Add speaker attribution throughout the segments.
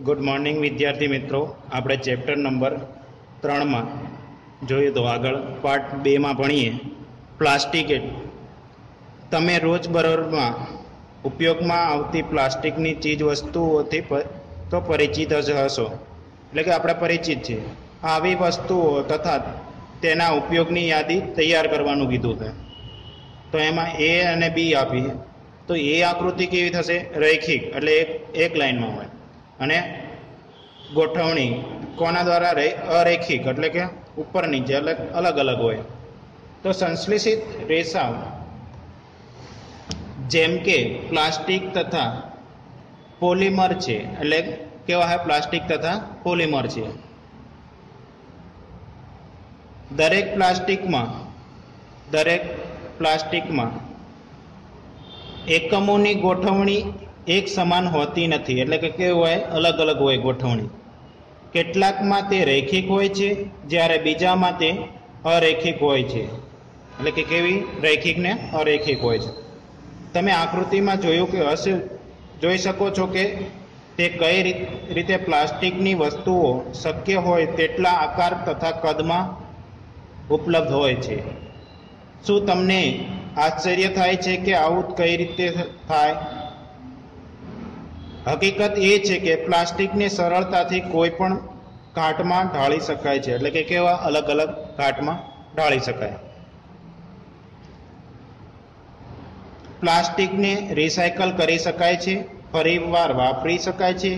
Speaker 1: Good morning વિદ્યાર્થી મિત્રો, આપણે ચેપ્ટર નંબર 3માં જોઈએ તો આગળ પાર્ટ 2માં ભણીએ પ્લાસ્ટિક. તમે રોજબરોજમાં ઉપયોગમાં આવતી પ્લાસ્ટિકની ચીજ વસ્તુઓથી તો પરિચિત જ હશો, એટલે કે આપણે પરિચિત છીએ. આવી વસ્તુઓ તથા તેના ઉપયોગની યાદી તૈયાર કરવાનું કીધું છે. તો એમાં એ અને બી આપી, તો એ આકૃતિ કેવી થશે? રૈખિક, એટલે એક લાઈનમાં હોય. અને ગોઠવણી કોના દ્વારા? અરૈખિક, એટલે કે ઉપર નીચે અલગ અલગ હોય. તો સંશ્લેષિત રેસાઓ જેમ કે પ્લાસ્ટિક તથા પોલિમર છે, એટલે કેવા હોય? પ્લાસ્ટિક તથા પોલિમર છે. દરેક પ્લાસ્ટિકમાં એકમોની ગોઠવણી એક સમાન હોતી નથી, એટલે કે કેવું હોય? અલગ અલગ હોય ગોઠવણી. કેટલાકમાં તે રૈખિક હોય છે, જ્યારે બીજામાં તે અરૈખિક હોય છે. એટલે કે કેવી? રૈખિક ને અરૈખિક હોય છે. તમે આકૃતિમાં જોયું કે હશે, જોઈ શકો છો કે તે કઈ રીતે પ્લાસ્ટિકની વસ્તુઓ શક્ય હોય તેટલા આકાર તથા કદમાં ઉપલબ્ધ હોય છે. શું તમને આશ્ચર્ય થાય છે કે આવું કઈ રીતે થાય? હકીકત એ છે કે પ્લાસ્ટિકને સરળતાથી કોઈ પણ ઘાટમાં ઢાળી શકાય છે, એટલે કે કેવા? અલગ અલગ ઘાટમાં ઢાળી શકાય. પ્લાસ્ટિકને રિસાયકલ કરી શકાય છે, ફરીવાર વાપરી શકાય છે,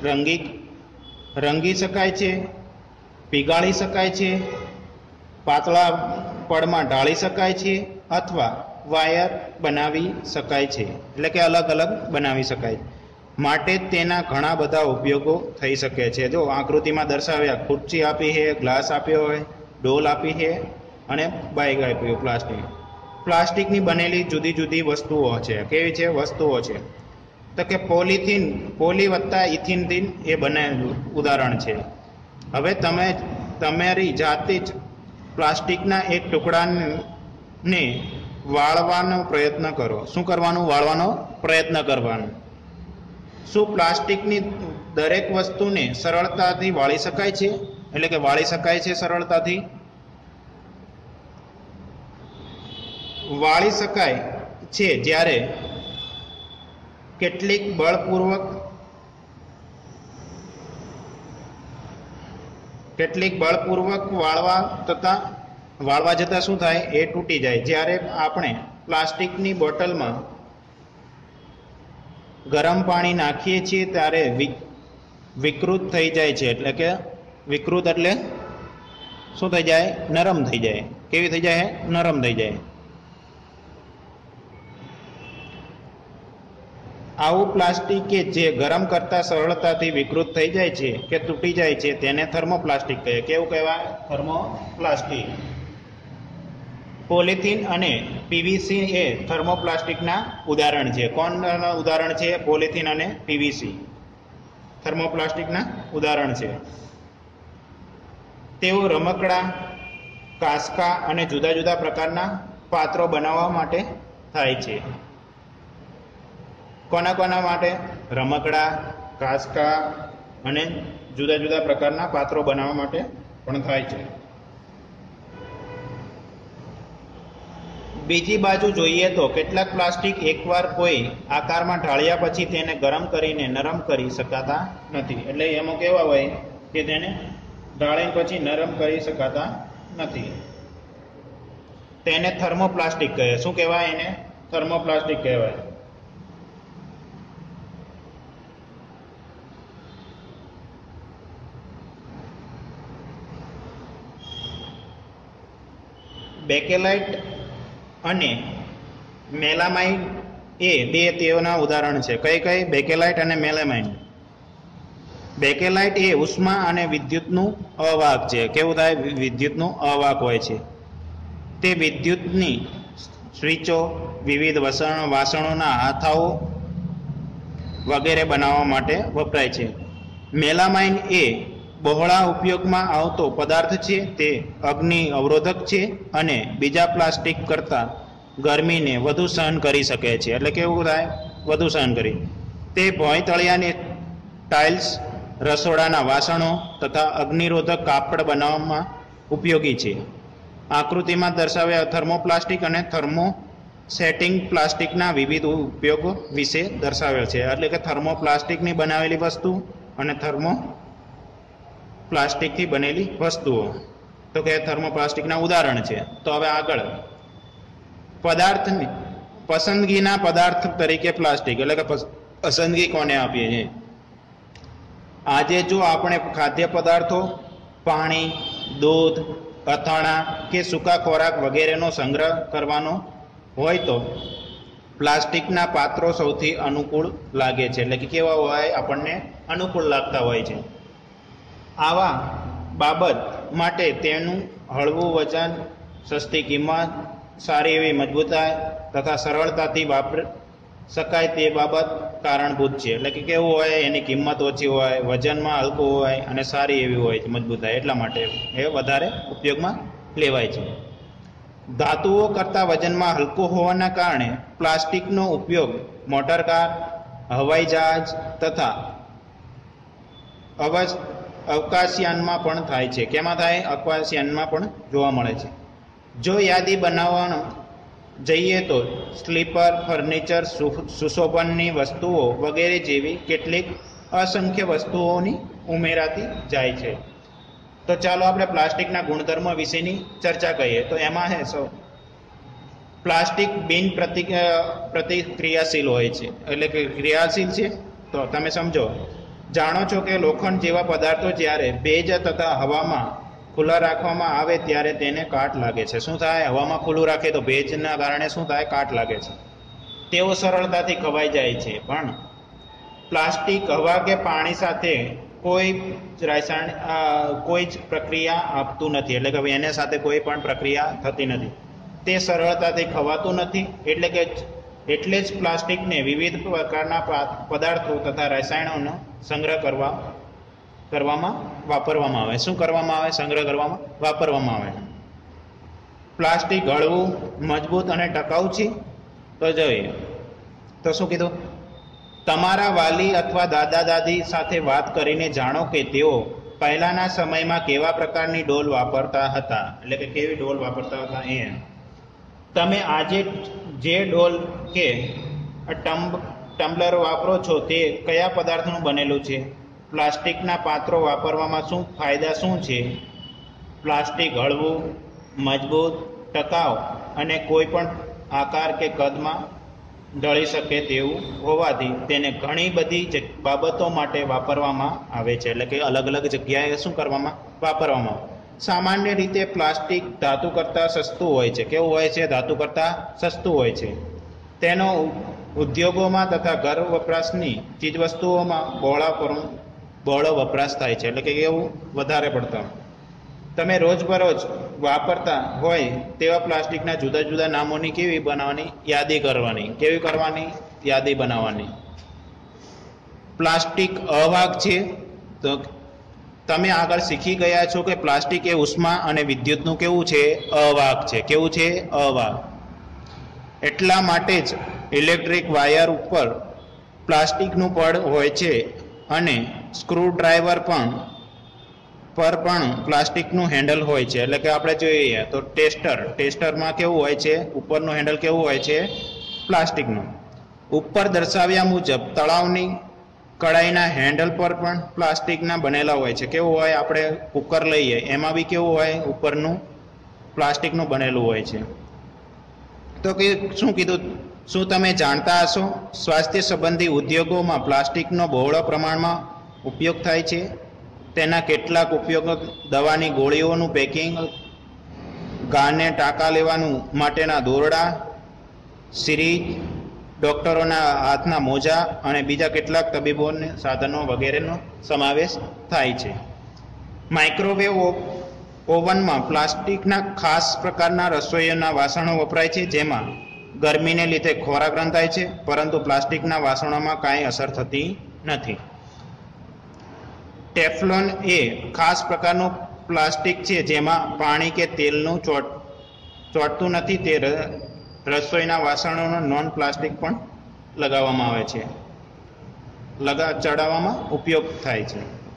Speaker 1: રંગી શકાય છે, પીગાળી શકાય છે, પાતળા પડમાં ઢાળી શકાય છે, અથવા વાયર બનાવી શકાય છે, એટલે કે અલગ અલગ બનાવી શકાય. માટે તેના ઘણા બધા ઉપયોગો થઈ શકે છે. જો આકૃતિમાં દર્શાવ્યા, ખુરચી આપી છે, ગ્લાસ આપ્યો હોય, ડોલ આપી છે અને બાઈક આપ્યું. પ્લાસ્ટિકની બનેલી જુદી જુદી વસ્તુઓ છે. કેવી છે? વસ્તુઓ છે. તો કે પોલી વત્તા ઇથિનથી એ બનેલું ઉદાહરણ છે. હવે તમે તમારી જાતે જ પ્લાસ્ટિકના એક ટુકડાને વાળવાનો પ્રયત્ન કરો. શું કરવાનું? વાળવાનો પ્રયત્ન કરવાનો. શું પ્લાસ્ટિકની દરેક વસ્તુને સરળતાથી વાળી શકાય છે? એટલે કે વાળી શકાય છે સરળતાથી? વાળી શકાય છે જ્યારે કેટલીક બળપૂર્વક વાળવા જતાં શું થાય? એ તૂટી જાય. જ્યારે આપણે પ્લાસ્ટિકની બોટલમાં ગરમ પાણી નાખીએ છીએ ત્યારે વિકૃત થઈ જાય છે, એટલે કે વિકૃત એટલે શું થઈ જાય? નરમ થઈ જાય. કેવી થઈ જાય? નરમ થઈ જાય. આવું પ્લાસ્ટિક કે જે ગરમ કરતા સરળતાથી વિકૃત થઈ જાય છે કે તૂટી જાય છે તેને થર્મોપ્લાસ્ટિક કહે. કેવું કહેવાય? થર્મોપ્લાસ્ટિક. પોલિથીન અને પીવીસી એ થર્મોપ્લાસ્ટિકના ઉદાહરણ છે. કોણના ઉદાહરણ છે? પોલિથીન અને પીવીસી થર્મોપ્લાસ્ટિકના ઉદાહરણ છે. તેઓ રમકડા, કાંસકા અને જુદા જુદા પ્રકારના પાત્રો બનાવવા માટે થાય છે. કોના માટે? રમકડા, કાંસકા અને જુદા જુદા પ્રકારના પાત્રો બનાવવા માટે પણ થાય છે. બીજી બાજુ જોઈએ તો કેટલાક પ્લાસ્ટિક એકવાર કોઈ આકારમાં ઢાળ્યા પછી તેને ગરમ કરીને નરમ કરી શકાતા નથી. એટલે એમાં કેવા હોય કે તેને ઢાળીને પછી નરમ કરી શકાતા નથી. તેને થર્મોપ્લાસ્ટિક કહે. શું કહેવાય? એને થર્મોપ્લાસ્ટિક કહેવાય. બેકેલાઇટ અને મેલામાઇન એ બે તેઓના ઉદાહરણ છે. કઈ? બેકેલાઇટ અને મેલામાઇન. બેકેલાઇટ એ ઉષ્મા અને વિદ્યુતનું અવાહક છે. કેવું થાય? વિદ્યુતનું અવાહક હોય છે. તે વિદ્યુતની સ્વિચો, વિવિધ વાસણોના હાથાઓ વગેરે બનાવવા માટે વપરાય છે. મેલામાઇન એ બહોળા ઉપયોગમાં આવતો પદાર્થ છે. તે અગ્નિ અવરોધક છે અને બીજા પ્લાસ્ટિક કરતાં ગરમીને વધુ સહન કરી શકે છે. એટલે કેવું થાય? વધુ સહન કરી. તે ભોંય તળિયાની ટાઇલ્સ, રસોડાના વાસણો તથા અગ્નિરોધક કાપડ બનાવવામાં ઉપયોગી છે. આકૃતિમાં દર્શાવ્યા થર્મોપ્લાસ્ટિક અને થર્મોસેટિંગ પ્લાસ્ટિકના વિવિધ ઉપયોગો વિશે દર્શાવેલ છે. એટલે કે થર્મોપ્લાસ્ટિકની બનાવેલી વસ્તુ અને થર્મોપ્લાસ્ટિકથી બનેલી વસ્તુઓ. તો કે થર્મોપ્લાસ્ટિકના ઉદાહરણ છે. તો હવે આગળ પદાર્થની પસંદગીના પદાર્થ તરીકે પ્લાસ્ટિક, એટલે કે પસંદગી કોને આપીએ છીએ? આજે જો આપણે ખાદ્ય પદાર્થો, પાણી, દૂધ, અથાણા કે સૂકા ખોરાક વગેરેનો સંગ્રહ કરવાનો હોય તો પ્લાસ્ટિકના પાત્રો સૌથી અનુકૂળ લાગે છે. એટલે કે કેવા હોય? આપણને અનુકૂળ લાગતા હોય છે. આવા બાબત માટે તેનું હળવું વજન, સસ્તી કિંમત, સારી એવી મજબૂતાઈ તથા સરળતાથી વાપરી શકાય તે બાબત કારણભૂત છે. એટલે કે કેવું હોય? એની કિંમત ઓછી હોય, વજનમાં હલકું હોય અને સારી એવી હોય મજબૂતાઈ, એટલા માટે એ વધારે ઉપયોગમાં લેવાય છે. ધાતુઓ કરતાં વજનમાં હલકું હોવાના કારણે પ્લાસ્ટિકનો ઉપયોગ મોટરકાર, હવાઈ જહાજ તથા અવકાશયાનમાં પણ થાય છે. કેમાં થાય? અવકાશયાનમાં પણ જોવા મળે છે. જો યાદી બનાવવાનો જઈએ તો સ્લીપર, ફર્નિચર, સુશોભનની વસ્તુઓ વગેરે જેવી કેટલીક અસંખ્ય વસ્તુઓની ઉમેરાતી જાય છે. તો ચાલો આપણે પ્લાસ્ટિકના ગુણધર્મો વિશેની ચર્ચા કરીએ. તો એમાં હે પ્લાસ્ટિક બિન પ્રતિક્રિયાશીલ હોય છે, એટલે કે ક્રિયાશીલ છે. તો તમે સમજો, જાણો છો કે લોખંડ જેવા પદાર્થો જ્યારે ભેજ તથા હવામાં ખુલ્લા રાખવામાં આવે ત્યારે તેને કાટ લાગે છે. શું થાય? હવામાં ખુલ્લું રાખે તો ભેજના કારણે શું થાય? કાટ લાગે છે. તેઓ સરળતાથી ખવાઈ જાય છે. પણ પ્લાસ્ટિક હવા કે પાણી સાથે કોઈ જ પ્રક્રિયા આપતું નથી, એટલે કે એના સાથે કોઈ પણ પ્રક્રિયા થતી નથી. તે સરળતાથી ખવાતું નથી. એટલે જ પ્લાસ્ટિકને વિવિધ પ્રકારના પદાર્થો તથા રસાયણોનો સંગ્રહ કરવામાં વાપરવામાં આવે. શું કરવામાં આવે? સંગ્રહ કરવામાં વાપરવામાં આવે. પ્લાસ્ટિક હળવું, મજબૂત અને ટકાઉ છે. તો જોઈએ તો શું કીધું? તમારા વાલી અથવા દાદા દાદી સાથે વાત કરીને જાણો કે તેઓ પહેલાના સમયમાં કેવા પ્રકારની ડોલ વાપરતા હતા, એટલે કે કેવી ડોલ વાપરતા હતા. એ તમે આજે જે ડોલ કે ટમ્બલર વાપરો છો તે કયા પદાર્થનું બનેલું છે? પ્લાસ્ટિકના પાત્રો વાપરવામાં શું ફાયદા શું છે? પ્લાસ્ટિક હળવું, મજબૂત, ટકાઉ અને કોઈ પણ આકાર કે કદમાં ઢળી શકે તેવું હોવાથી તેને ઘણી બધી બાબતો માટે વાપરવામાં આવે છે. એટલે કે અલગ અલગ જગ્યાએ શું કરવામાં? વાપરવામાં. સામાન્ય રીતે પ્લાસ્ટિક ધાતુ કરતાં સસ્તું હોય છે. કેવું હોય છે? ધાતુ કરતાં સસ્તું હોય છે. તેનો ઉદ્યોગોમાં તથા ઘર વપરાશની ચીજવસ્તુઓમાં બહોળો વપરાશ થાય છે. એટલે કે એવું વધારે પડતા. તમે રોજબરોજ વાપરતા હોય તેવા પ્લાસ્ટિકના જુદા જુદા નામોની કેવી બનાવવાની? યાદી કરવાની. કેવી કરવાની? યાદી બનાવવાની. પ્લાસ્ટિક અવાહક છે. તો તમે આગળ શીખી ગયા છો કે પ્લાસ્ટિક એ ઉષ્મા અને વિદ્યુતનું કેવું છે? અવાહક છે. કેવું છે? અવાહક. એટલા માટે જ ઇલેક્ટ્રિક વાયર ઉપર પ્લાસ્ટિકનું પડ હોય છે અને સ્ક્રૂ ડ્રાઈવર પર પણ પ્લાસ્ટિકનું હેન્ડલ હોય છે. એટલે કે આપણે જોઈએ તો ટેસ્ટરમાં કેવું હોય છે? ઉપરનું હેન્ડલ કેવું હોય છે? પ્લાસ્ટિકનું. ઉપર દર્શાવ્યા મુજબ તળાવની કડાઈના હેન્ડલ પર પણ પ્લાસ્ટિકના બનેલા હોય છે. કેવું હોય? આપણે કુકર લઈએ એમાં બી કેવું હોય? ઉપરનું પ્લાસ્ટિકનું બનેલું હોય છે. તો કે શું કીધું? શું તમે જાણતા હશો સ્વાસ્થ્ય સંબંધી ઉદ્યોગોમાં પ્લાસ્ટિકનો બહોળા પ્રમાણમાં ઉપયોગ થાય છે? તેના કેટલાક ઉપયોગો દવાની ગોળીઓનું પેકિંગ, ઘાને ટાંકા લેવાનું માટેના દોરડા, સિરીંજ, ડૉક્ટરોના હાથના મોજા અને બીજા કેટલાક તબીબોને સાધનો વગેરેનો સમાવેશ થાય છે. માઇક્રોવેવ ઓવનમાં પ્લાસ્ટિકના ખાસ પ્રકારના રસોઈના વાસણો વપરાય છે, જેમાં ગરમીને લીધે ખોરાક રંધાય છે, પરંતુ પ્લાસ્ટિકના વાસણોમાં કાંઈ અસર થતી નથી. ટેફલોન એ ખાસ પ્રકારનું પ્લાસ્ટિક છે જેમાં પાણી કે તેલનું ચોંટતું નથી. તે રસોઈના વાસણોનો નોન પ્લાસ્ટિક પણ લગાવવામાં આવે છે, ચડાવવામાં ઉપયોગ થાય છે.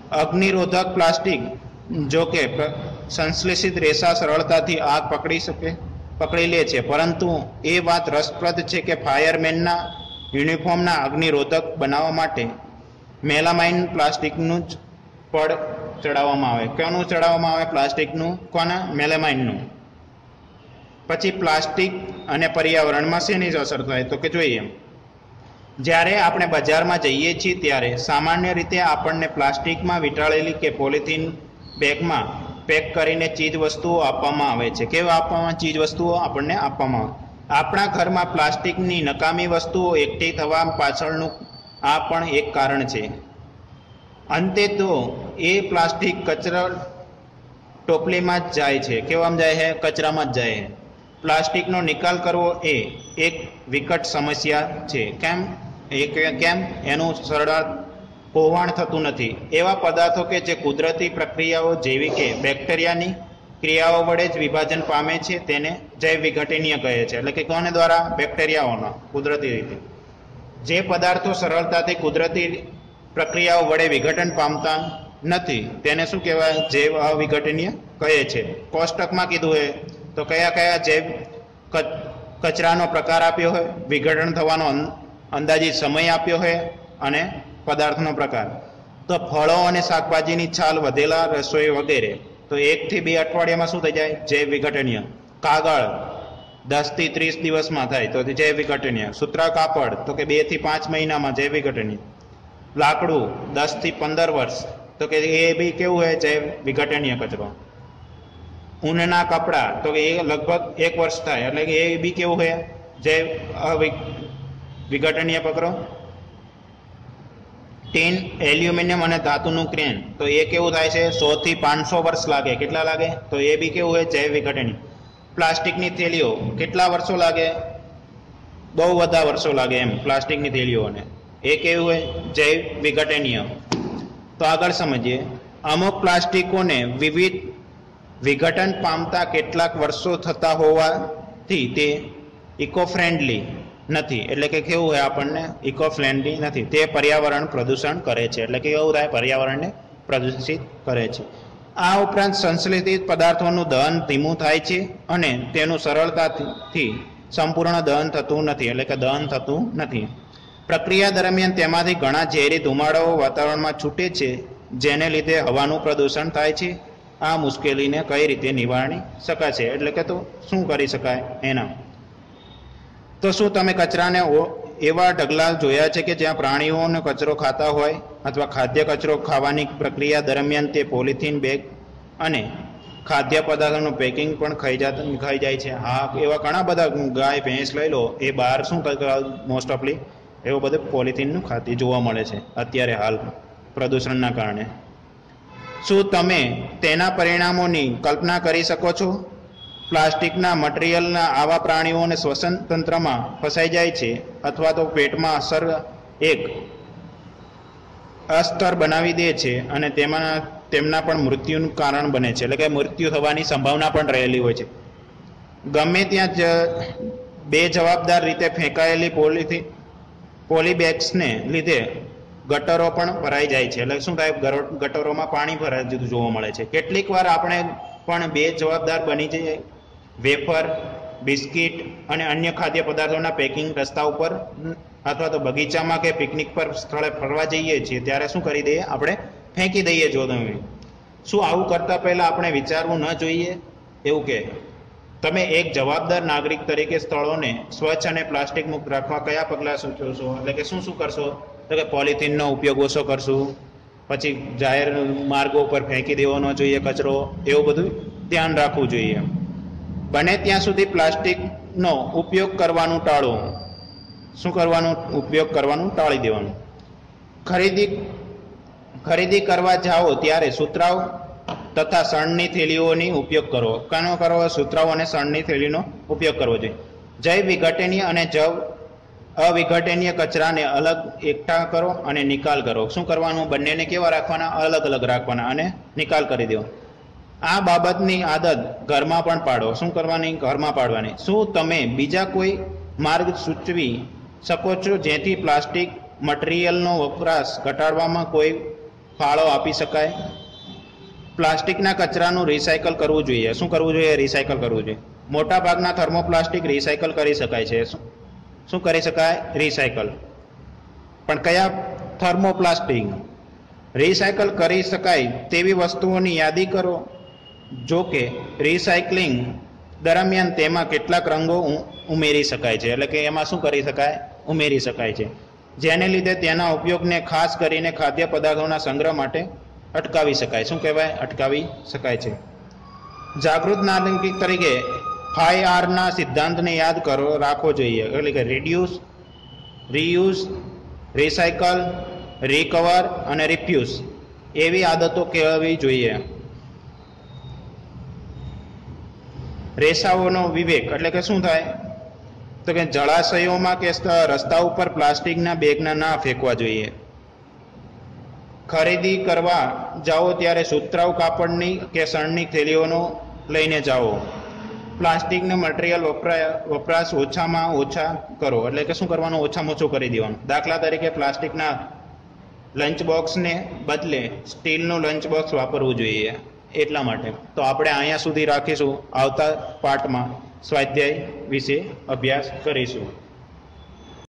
Speaker 1: અગ્નિરોધક પ્લાસ્ટિક જો કે સંશ્લેષિત રેસા સરળતાથી આગ પકડી લે છે, પરંતુ એ વાત રસપ્રદ છે કે ફાયરમેનના યુનિફોર્મના અગ્નિરોધક બનાવવા માટે મેલામાઇન પ્લાસ્ટિકનું જ પડ ચડાવવામાં આવે. કોનું ચડાવવામાં આવે? પ્લાસ્ટિકનું. કોના? મેલામાઇનનું. પછી પ્લાસ્ટિક અને પર્યાવરણમાં શેની અસર થાય તો કે જોઈએ, જ્યારે આપણે બજારમાં જઈએ છીએ ત્યારે સામાન્ય રીતે આપણને પ્લાસ્ટિકમાં વીંટાળેલી કે પોલિથીન બેગમાં પેક કરીને ચીજ વસ્તુઓ આપવામાં આવે છે. કેવા આપવામાં? ચીજ વસ્તુઓ આપણને આપવામાં આવે. આપણા ઘરમાં પ્લાસ્ટિકની નકામી વસ્તુઓ એકઠી થવા પાછળનું આ પણ એક કારણ છે. અંતે તો એ પ્લાસ્ટિક કચરા ટોપલીમાં જ જાય છે. કેવામાં જાય છે? કચરામાં જ જાય છે. પ્લાસ્ટિકનો નિકાલ કરવો એ એક વિકટ સમસ્યા છે. કેમ? એનું સરળ પોવાણ થતું નથી. એવા પદાર્થો કે જે કુદરતી પ્રક્રિયાઓ જેવી કે બેક્ટેરિયાની ક્રિયાઓ વડે જ વિભાજન પામે છે તેને જૈવ વિઘટનીય કહે છે. એટલે કે કોને દ્વારા? બેક્ટેરિયાઓના કુદરતી રીતે. જે પદાર્થો સરળતાથી કુદરતી પ્રક્રિયાઓ વડે વિઘટન પામતા નથી તેને શું કહેવાય? જૈવ અવિઘટનીય કહે છે. કોષ્ટકમાં કીધું છે તો કયા કયા જૈવ કચરાનો પ્રકાર આપ્યો હોય, વિઘટન થવાનો અંદાજિત સમય આપ્યો હોય અને પદાર્થનો પ્રકાર. તો ફળો અને શાકભાજીની છાલ, વધેલા રસોઈ વગેરે તો 1 થી 2 અઠવાડિયામાં શું થઈ જાય? જૈવ વિઘટનીય. કાગળ 10 થી 30 દિવસમાં થાય તો જૈવ વિઘટનીય. સૂત્રા કાપડ તો કે 2 થી 5 મહિનામાં જૈવ વિઘટનીય. લાકડું 10 થી 15 વર્ષ તો કે એ બી કેવું હોય? જૈવ વિઘટનીય કચરો. ઊનના કપડા તો કે એ લગભગ 1 વર્ષ થાય એટલે કે એ બી કેવું હોય? જૈવ વિઘટનીય પકડો. ટીન, એલ્યુમિનિયમ અને ધાતુનું ક્રેન તો એ કેવું થાય છે? 100 થી 500 વર્ષ લાગે. કેટલા લાગે? તો એ બી કેવું હોય? જૈવ વિઘટનીય. પ્લાસ્ટિકની થેલીઓ કેટલા વર્ષો લાગે? બહુ બધા વર્ષો લાગે એમ પ્લાસ્ટિકની થેલીઓને. એ કેવું હોય? જૈવ વિઘટનીય. તો આગળ સમજીએ. અમુક પ્લાસ્ટિકોને વિવિધ વિઘટન પામતા કેટલાક વર્ષો થતા હોવાથી તે ઇકો ફ્રેન્ડલી નથી. એટલે કે કેવું હોય? આપણને ઇકો ફ્રેન્ડલી નથી. તે પર્યાવરણ પ્રદૂષણ કરે છે. એટલે કે કેવું થાય? પર્યાવરણને પ્રદૂષિત કરે છે. આ ઉપરાંત સંશ્લેષિત પદાર્થોનું દહન ધીમું થાય છે અને તેનું સરળતાથી સંપૂર્ણ દહન થતું નથી. એટલે કે દહન થતું નથી. પ્રક્રિયા દરમિયાન તેમાંથી ઘણા ઝેરી ધુમાડાઓ વાતાવરણમાં છૂટે છે, જેને લીધે હવાનું પ્રદૂષણ થાય છે. આ મુશ્કેલીને કઈ રીતે નિવારી શકાશે? એટલે કે તો શું કરી શકાય એના? તો શું તમે કચરાને એવા ઢગલા જોયા છે કે જ્યાં પ્રાણીઓનો કચરો ખાતા હોય અથવા ખાદ્ય કચરો ખાવાની પ્રક્રિયા દરમિયાન તે પોલિથીન બેગ અને ખાદ્ય પદાર્થોનું પેકિંગ પણ ખાઈ જાય છે? હા, એવા ઘણા બધા ગાય ભેંસ લઈ લો, એ બહાર શું મોસ્ટ ઓફલી એવું બધું પોલિથીનનું ખાતી જોવા મળે છે અત્યારે હાલ પ્રદૂષણના કારણે. શું તમે તેના પરિણામોની કલ્પના કરી શકો છો? પ્લાસ્ટિકના મટીરિયલના આવા પ્રાણીઓને શ્વસન તંત્રમાં ફસાઈ જાય છે અથવા તો પેટમાં એક અસ્તર બનાવી દે છે અને તેમના પણ મૃત્યુનું કારણ બને છે. એટલે કે મૃત્યુ થવાની સંભાવના પણ રહેલી હોય છે. ગમે ત્યાં બેજવાબદાર રીતે ફેંકાયેલી પોલીબેગ્સને લીધે ગટરો પણ ભરાઈ જાય છે. એટલે શું થાય? ગટરોમાં પાણી ભરાઈ જોવા મળે છે. કેટલીક વાર આપણે પણ બેજવાબદાર બની જઈએ. વેફર, બિસ્કિટ અને અન્ય ખાદ્ય પદાર્થોના પેકિંગ રસ્તા ઉપર અથવા તો બગીચામાં કે પિકનિક પર સ્થળે ફરવા જઈએ છીએ ત્યારે શું કરી દઈએ? આપણે ફેંકી દઈએ. જો તમે શું આવું કરતા પહેલા આપણે વિચારવું ન જોઈએ? એવું કે તમે એક જવાબદાર નાગરિક તરીકે સ્થળોને સ્વચ્છ અને પ્લાસ્ટિક મુક્ત રાખવા કયા પગલાં સૂચવશો? એટલે કે શું કરશો? તો કે પોલિથીનનો ઉપયોગ ઓછો કરશું, પછી જાહેર માર્ગો પર ફેંકી દેવો ન જોઈએ કચરો, એવું બધું ધ્યાન રાખવું જોઈએ. બને ત્યાં સુધી પ્લાસ્ટિકનો ઉપયોગ કરવાનું ટાળો. શું કરવાનું? ઉપયોગ કરવાનું ટાળી દેવાનું. ખરીદી કરવા જાઓ ત્યારે સુતરાઉ તથા શણની થેલીઓની ઉપયોગ કરો. કાનો કરવો? સુતરાઉ અને શણની થેલીનો ઉપયોગ કરવો જોઈએ. જૈવ વિઘટનીય અને જૈવ અવિઘટનીય કચરાને અલગ એકઠા કરો અને નિકાલ કરો. શું કરવાનું? બંનેને કેવા રાખવાના? અલગ અલગ રાખવાના અને નિકાલ કરી દેવો. આ બાબતની આદત ઘરમાં પણ પાડો. શું કરવાની? ઘરમાં પાડવાની. શું તમે બીજા કોઈ માર્ગ સૂચવી શકો છો જેથી પ્લાસ્ટિક મટીરિયલનો વપરાશ ઘટાડવામાં ફાળો આપી શકાય. પ્લાસ્ટિકના કચરાનું રિસાયકલ કરવું જોઈએ. શું કરવું જોઈએ? રિસાયકલ કરવું જોઈએ. મોટા ભાગના થર્મોપ્લાસ્ટિક રિસાયકલ કરી શકાય છે. શું કરી શકાય? રિસાયકલ. પણ કયા થર્મોપ્લાસ્ટિક રિસાયકલ કરી શકાય તેવી વસ્તુઓની યાદી કરો. જો કે રિસાયકલિંગ દરમિયાન તેમાં કેટલાક રંગો ઉમેરી શકાય છે, એટલે કે એમાં શું કરી શકાય? ઉમેરી શકાય છે, જેને લીધે તેના ઉપયોગને ખાસ કરીને ખાદ્ય પદાર્થોના સંગ્રહ માટે અટકાવી શકાય. શું કહેવાય? અટકાવી શકાય છે. જાગૃત નાગરિક તરીકે 5R ના સિદ્ધાંતને યાદ રાખવો જોઈએ, એટલે કે રિડ્યુસ, રીયુઝ, રિસાયકલ, રિકવર અને રિફ્યુઝ એવી આદતો કેળવવી જોઈએ. રેસાઓનો વિવેક એટલે કે શું થાય? તો કે જળાશયોમાં કે રસ્તા ઉપર પ્લાસ્ટિકના બેગના ના ફેંકવા જોઈએ. ખરીદી કરવા જાઓ ત્યારે સુતરાઉ કાપડની કે શણની થેલીઓનો લઈને જાઓ. પ્લાસ્ટિકનું મટીરિયલ વપરાશ ઓછામાં ઓછા કરો, એટલે કે શું કરવાનું? ઓછામાં ઓછું કરી દેવાનું. દાખલા તરીકે પ્લાસ્ટિકના લંચ બોક્સને બદલે સ્ટીલનું લંચ બોક્સ વાપરવું જોઈએ. એટલા માટે તો આપણે અહીંયા સુધી રાખીશું. આવતા પાઠમાં સ્વાધ્યાય વિશે અભ્યાસ કરીશું.